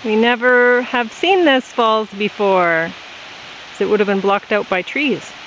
We never have seen this falls before, so it would have been blocked out by trees.